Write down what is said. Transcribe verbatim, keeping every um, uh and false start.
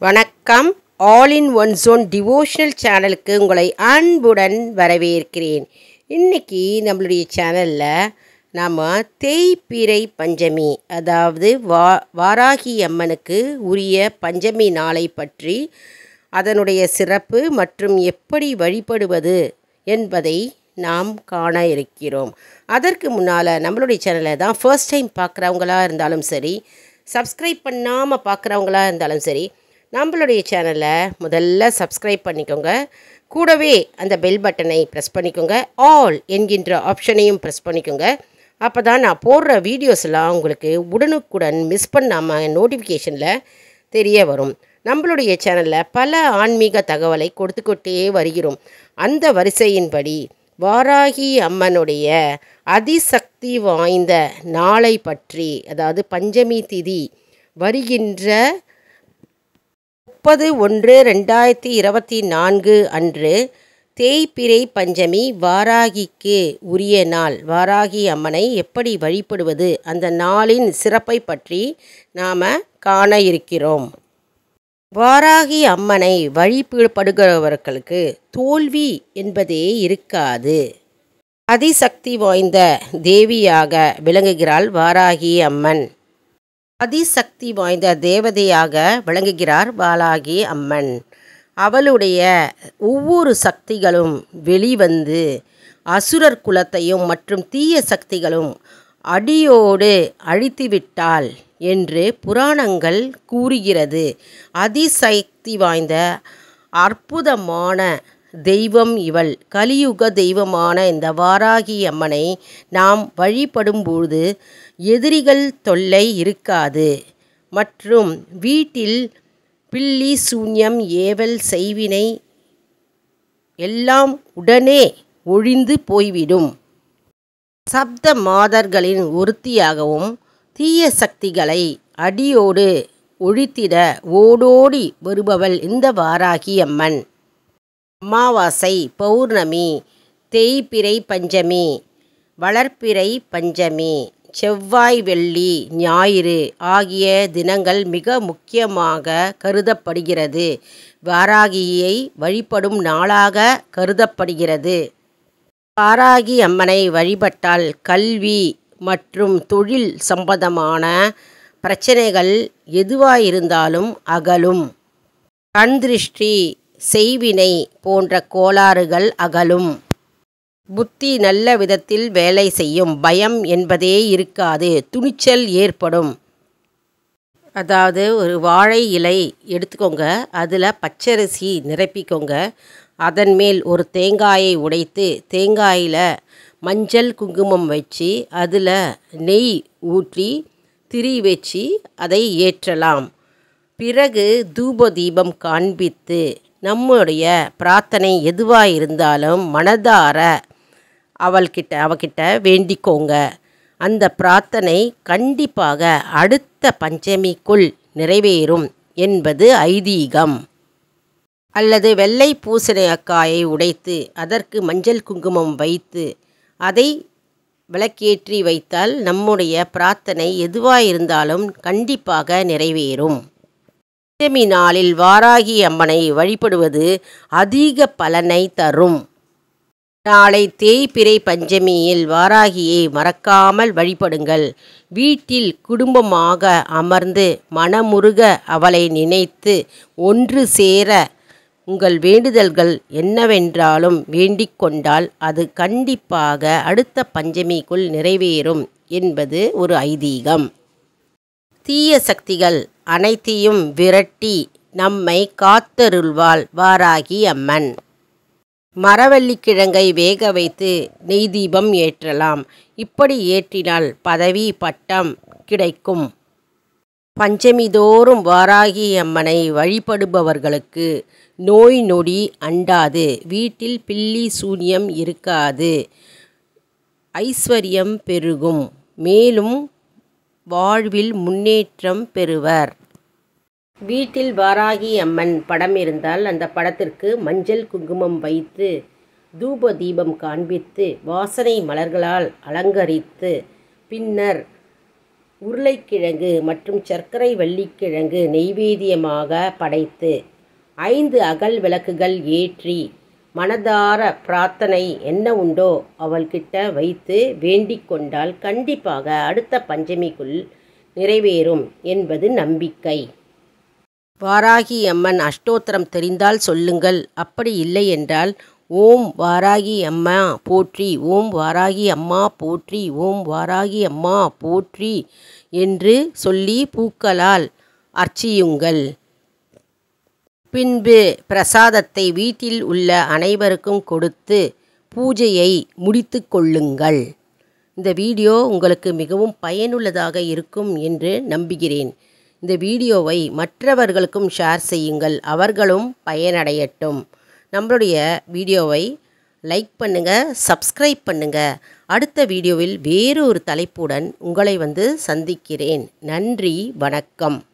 வணக்கம். All in one zone devotional சேனலுக்கு உங்களை அன்புடன் வரவேற்கிறேன். இன்றைக்கி நம்மளுடைய சேனலில் நாம் தேய்பிறை பஞ்சமி, அதாவது வா வாராகி அம்மனுக்கு உரிய பஞ்சமி நாளை பற்றி, அதனுடைய சிறப்பு மற்றும் எப்படி வழிபடுவது என்பதை நாம் காண இருக்கிறோம். அதற்கு முன்னால் நம்மளுடைய சேனலை தான் ஃபர்ஸ்ட் டைம் பார்க்குறவங்களா இருந்தாலும் சரி, சப்ஸ்கிரைப் பண்ணாமல் பார்க்குறவங்களா இருந்தாலும் சரி, நம்மளுடைய சேனலை முதல்ல சப்ஸ்கிரைப் பண்ணிக்கோங்க. கூடவே அந்த பெல் பட்டனை ப்ரெஸ் பண்ணிக்கோங்க. ஆல் என்கின்ற ஆப்ஷனையும் ப்ரெஸ் பண்ணிக்கோங்க. அப்போ தான் நான் போடுற வீடியோஸ்லாம் உங்களுக்கு உடனுக்குடன் மிஸ் பண்ணாமல் நோட்டிஃபிகேஷனில் தெரிய வரும். நம்மளுடைய சேனலில் பல ஆன்மீக தகவலை கொடுத்துக்கிட்டே வருகிறோம். அந்த வரிசையின்படி வாராகி அம்மனுடைய அதிசக்தி வாய்ந்த நாளை பற்றி, அதாவது பஞ்சமி திதி வருகின்ற முப்பது ஒன்று ரெண்டாயிரத்தி இருபத்தி நான்கு அன்று தேய்பிறை பஞ்சமி வாராகிக்கு உரிய நாள். வாராகி அம்மனை எப்படி வழிபடுவது, அந்த நாளின் சிறப்பை பற்றி நாம் காண இருக்கிறோம். வாராகி அம்மனை வழிபடுகிறவர்களுக்கு தோல்வி என்பதே இருக்காது. அதிசக்தி வாய்ந்த தேவியாக விளங்குகிறாள் வாராகி அம்மன். அதிசக்தி வாய்ந்த தேவதையாக விளங்குகிறார் வாராகி அம்மன். அவளுடைய ஒவ்வொரு சக்திகளும் வெளிவந்து அசுரர் குலத்தையும் மற்றும் தீய சக்திகளும் அடியோடு அழித்துவிட்டாள் என்று புராணங்கள் கூறுகிறது. அதிசக்தி வாய்ந்த அற்புதமான தெய்வம் இவள். கலியுக தெய்வமான இந்த வாராகி அம்மனை நாம் வழிபடும்போது எதிரிகள் தொல்லை இருக்காது மற்றும் வீட்டில் பில்லி சூன்யம் ஏவல் செய்வினை எல்லாம் உடனே ஒழிந்து போய்விடும். சப்த மாதர்களின் ஒருத்தியாகவும் தீய சக்திகளை அடியோடு ஒழித்திட ஓடோடி வருபவள் இந்த வாராகி அம்மன். அமாவாசை, பௌர்ணமி, தேய்பிறை பஞ்சமி, வளர்ப்பிறை பஞ்சமி, செவ்வாய், வெள்ளி, ஞாயிறு ஆகிய தினங்கள் மிக முக்கியமாக கருதப்படுகிறது. வாராகியை வழிபடும் நாளாக கருதப்படுகிறது. வாராகி அம்மனை வழிபட்டால் கல்வி மற்றும் தொழில் சம்பந்தமான பிரச்சனைகள் எதுவாயிருந்தாலும் அகலும். கண் திருஷ்டி, செய்வினை போன்ற கோளாறுகள் அகலும். புத்தி நல்ல விதத்தில் வேலை செய்யும். பயம் என்பதே இருக்காது. துணிச்சல் ஏற்படும். அதாவது ஒரு வாழை இலை எடுத்துக்கோங்க, அதில் பச்சரிசி நிரப்பிக்கோங்க. அதன் மேல் ஒரு தேங்காயை உடைத்து தேங்காயில் மஞ்சள் குங்குமம் வச்சு அதில் நெய் ஊற்றி திரி வச்சு அதை ஏற்றலாம். பிறகு தூப தீபம் காண்பித்து நம்முடைய பிரார்த்தனை எதுவாக இருந்தாலும் மனதார அவள்கிட்ட அவகிட்ட வேண்டிக்கோங்க. அந்த பிரார்த்தனை கண்டிப்பாக அடுத்த பஞ்சமிக்குள் நிறைவேறும் என்பது ஐதீகம். அல்லது வெள்ளை பூசணிக்காயை உடைத்து அதற்கு மஞ்சள் குங்குமம் வைத்து அதை விளக்கேற்றி வைத்தால் நம்முடைய பிரார்த்தனை எதுவாக இருந்தாலும் கண்டிப்பாக நிறைவேறும். பஞ்சமி நாளில் வாராகி அம்மனை வழிபடுவது அதிக பலனை தரும். நாளை தேய்பிறை பஞ்சமியில் வாராகியை மறக்காமல் வழிபடுங்கள். வீட்டில் குடும்பமாக அமர்ந்து மனமுருக அவளை நினைத்து ஒன்று சேர உங்கள் வேண்டுதல்கள் என்னவென்றாலும் வேண்டிக் கொண்டால் அது கண்டிப்பாக அடுத்த பஞ்சமிக்குள் நிறைவேறும் என்பது ஒரு ஐதீகம். தீய சக்திகள் அனைத்தையும் விரட்டி நம்மை காத்தருள்வாள் வாராகி அம்மன். மரவள்ளிக்கிழங்கை வேக வைத்து நெய் தீபம் ஏற்றலாம். இப்படி ஏற்றினால் பதவி பட்டம் கிடைக்கும். பஞ்சமிதோறும் வாராகி அம்மனை வழிபடுபவர்களுக்கு நோய் நொடி அண்டாது. வீட்டில் பில்லி சூன்யம் இருக்காது. ஐஸ்வர்யம் பெருகும். மேலும் வாழ்வில் முன்னேற்றம் பெறுவர். வீட்டில் வாராகி அம்மன் படம் இருந்தால் அந்த படத்திற்கு மஞ்சள் குங்குமம் வைத்து தூப தீபம் காண்பித்து வாசனை மலர்களால் அலங்கரித்து பின்னர் உருளைக்கிழங்கு மற்றும் சர்க்கரை வள்ளிக்கிழங்கு நெய்வேத்தியமாக படைத்து ஐந்து அகல் விளக்குகள் ஏற்றி மனதார பிரார்த்தனை என்ன உண்டோ அவள்கிட்ட வைத்து வேண்டிக் கொண்டால் கண்டிப்பாக அடுத்த பஞ்சமிக்குள் நிறைவேறும் என்பது நம்பிக்கை. வாராகி அம்மன் அஷ்டோத்திரம் தெரிந்தால் சொல்லுங்கள். அப்படி இல்லை என்றால் ஓம் வாராகி அம்மா போற்றி, ஓம் வாராகி அம்மா போற்றி, ஓம் வாராகி அம்மா போற்றி என்று சொல்லி பூக்களால் அர்ச்சியுங்கள். பின்பு பிரசாதத்தை வீட்டில் உள்ள அனைவருக்கும் கொடுத்து பூஜையை முடித்து கொள்ளுங்கள். இந்த வீடியோ உங்களுக்கு மிகவும் பயனுள்ளதாக இருக்கும் என்று நம்புகிறேன். இந்த வீடியோவை மற்றவர்களுக்கும் ஷேர் செய்யுங்கள், அவர்களும் பயனடையட்டும். நம்மளுடைய வீடியோவை லைக் பண்ணுங்கள், சப்ஸ்கிரைப் பண்ணுங்கள். அடுத்த வீடியோவில் வேறு ஒரு தலைப்புடன் உங்களை வந்து சந்திக்கிறேன். நன்றி, வணக்கம்.